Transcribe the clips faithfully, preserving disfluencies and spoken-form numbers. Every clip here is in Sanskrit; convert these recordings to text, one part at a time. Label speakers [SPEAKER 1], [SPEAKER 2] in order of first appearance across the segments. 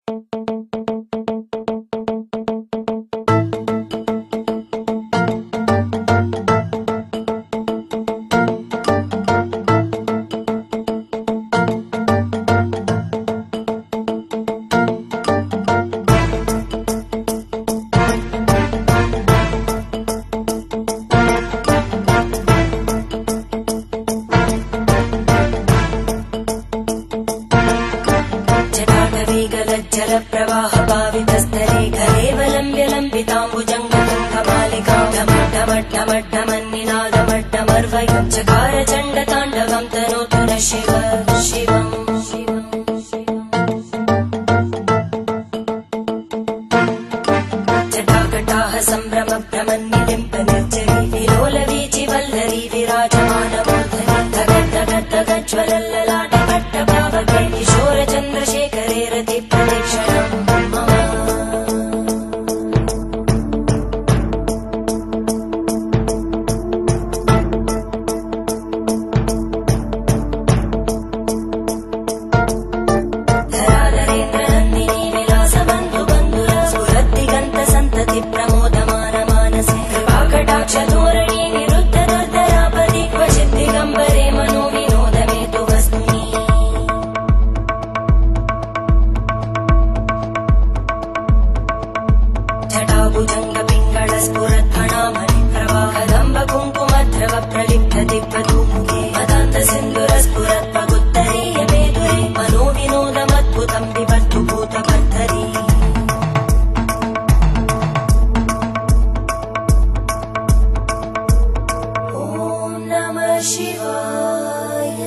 [SPEAKER 1] जलप्रवाहपावितस्थले कलेवलम्ब्यलम्बिताम्बुजङ्गतुङ्गमालिकां ढमड्ढमड्ढमड्ढमन्निनादमड्ढमर्वयं चकारचण्डताण्डवं तनोतु नः शिव शिवम् जटाकटाः सम्भ्रमभ्रमन्निलिम्ब निर्जरी विलोलवीचि वल्लरी विराजमानमूर्धनि धगद्धगद्धगज्ज्वलल्ललाटपट्टपावके किशोरचन्द्रशेखरे रतिप्रदक्षिणम् धराधरेन्द्रनन्दिनी विलासबन्धुबन्धुर स्फुरद्दिगन्तसन्तति प्रमोदमानमानसे कृपाकटाक्षधोरणी निरुद्धदुर्धरापदि क्वचिद्दिगम्बरे मनो विनोदमेतु वस्तुनि जटाभुजङ्गपिङ्गळस्फुरद्फणामणिप्रवाहदम्बकुङ्कुमद्रव प्रलिप्तदिग्वधूमुखे मदान्तसिन्धुरस्फुरत्वगुत्तरीयमेधुरे मनो विनोदमद्भुतं विबद्धु भूतभर्धरी ॐ नमः शिवाय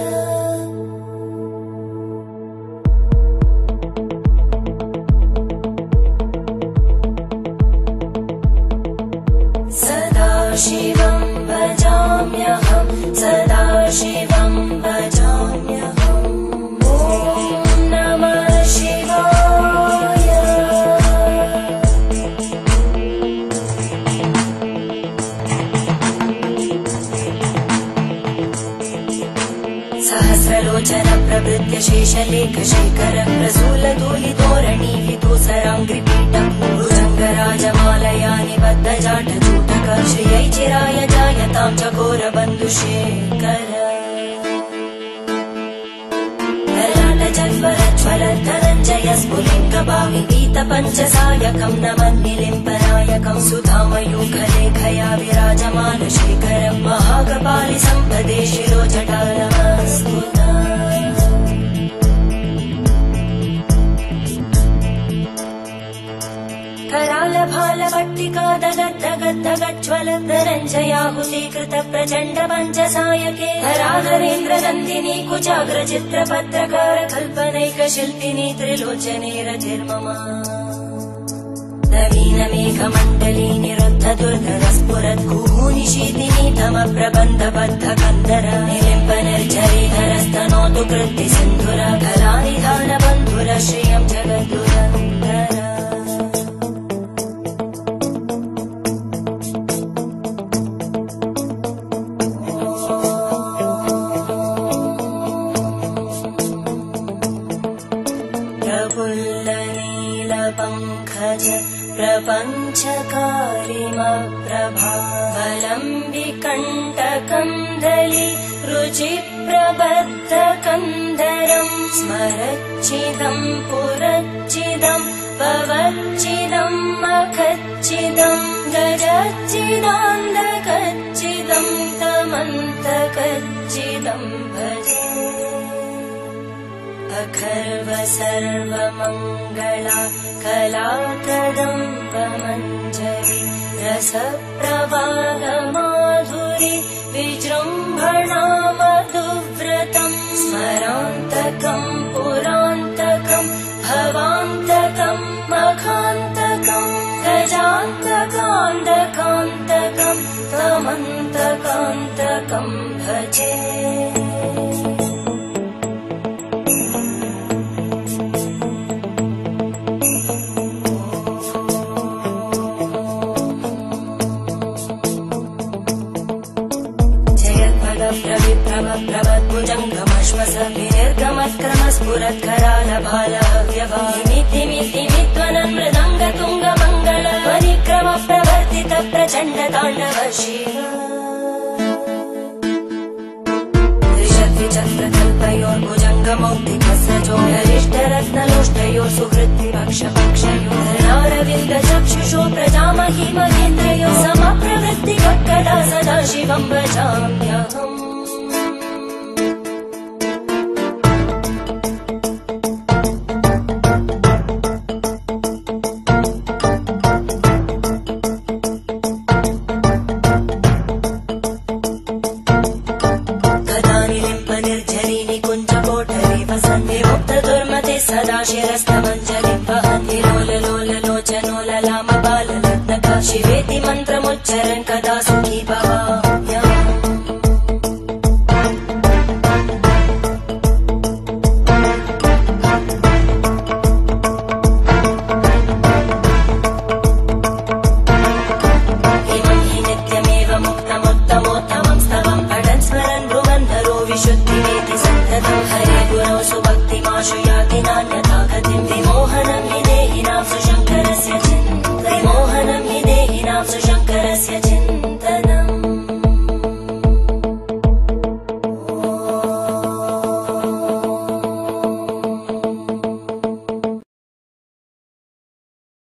[SPEAKER 1] सदा शिवं भजाम्यहं सदा शिवं भजाम्यहम् ॐ नमः शिवाय सहस्रलोचन प्रभृत्य शेषलेखशेखर प्रसूलधूलितोरणी विदूसराङ्घ्रिपीठं भुजङ्गराजमालया निबद्धजाटजूटक श्रियै चिराय जायतां चकोरबन्धुशेखर ललाटजल्परज्ज्वलद्धनञ्जय स्फुलिङ्गभाविगीतपञ्चसायकं नमन्निलिम्बनायकं सुधामयूखलेखया विराजमानशेखरं महाकपालि सम्पदे शिरोजटालमस्फुता करालभालभट्टिका दगद्धगद्धगज्ज्वलद्धनञ्जयाहुतीकृत प्रचण्ड पञ्चसायके धराधरेन्द्रनन्दिनी कुचाग्रचित्रपत्रकार कल्पनैकशिल्पिनी त्रिलोचने रतिर्मम नवीनमेघमण्डली निरुद्धदुर्धरस्फुरद्गूनिशीतिनी तमप्रबन्धबद्धकन्धर निलिम्ब निर्झरीधरस्तनोतु कृत्तिसिन्धुर कलानिधानबन्धुर श्रियं जगद्दुरन्धर प्रफुल्लनीलपङ्कज प्रपञ्चकारिमप्रभावलम्बिकण्टकन्दली रुचिप्रबद्धकन्धरं स्मरच्चिदं पुरच्चिदं भवच्चिदं मखच्चिदं गजच्चिदान्धकच्चिदं तमन्तकच्चिदं भजे अखर्व सर्वमङ्गला कलाकदम्बमञ्जरी रसप्रवाहमाधुरी विजृम्भणा मधुव्रतं स्मरान्तकं पुरान्तकं भवान्तकं मखान्तकं गजान्तकान्तकान्तकं तमन्तकान्तकं भजे प्रभद्भुजङ्गमश्वस विनिर्गमत्क्रमस्फुरत्करालभालव्यवामितिमिति ताण्डव शिव त्रिशक्तिचक्रकल्पयोर्भुजङ्गमौक्तिकसजोरिष्टरत्नलोष्टयोः सुहृद्विपक्षपक्षयोः धरणारविन्दचक्षुषो प्रजामहि महेन्द्रयोः समप्रवृत्तिकदा सदा शिवं भजाम्यहम् सदा शिरस्तमञ्जलिं वहन्ति लोललोललोचनोललामबाललग्नका शिवेति मन्त्रमुच्चरन् कदा सुखी भवाम्यहम् इमं हि नित्यमेव मुक्तमुत्तमोत्तमं स्तवं पठन् स्मरन् भ्रुवन्धरो विशुद्धिमेति सन्ततं हरे गुरौ सुभक्तिमाशु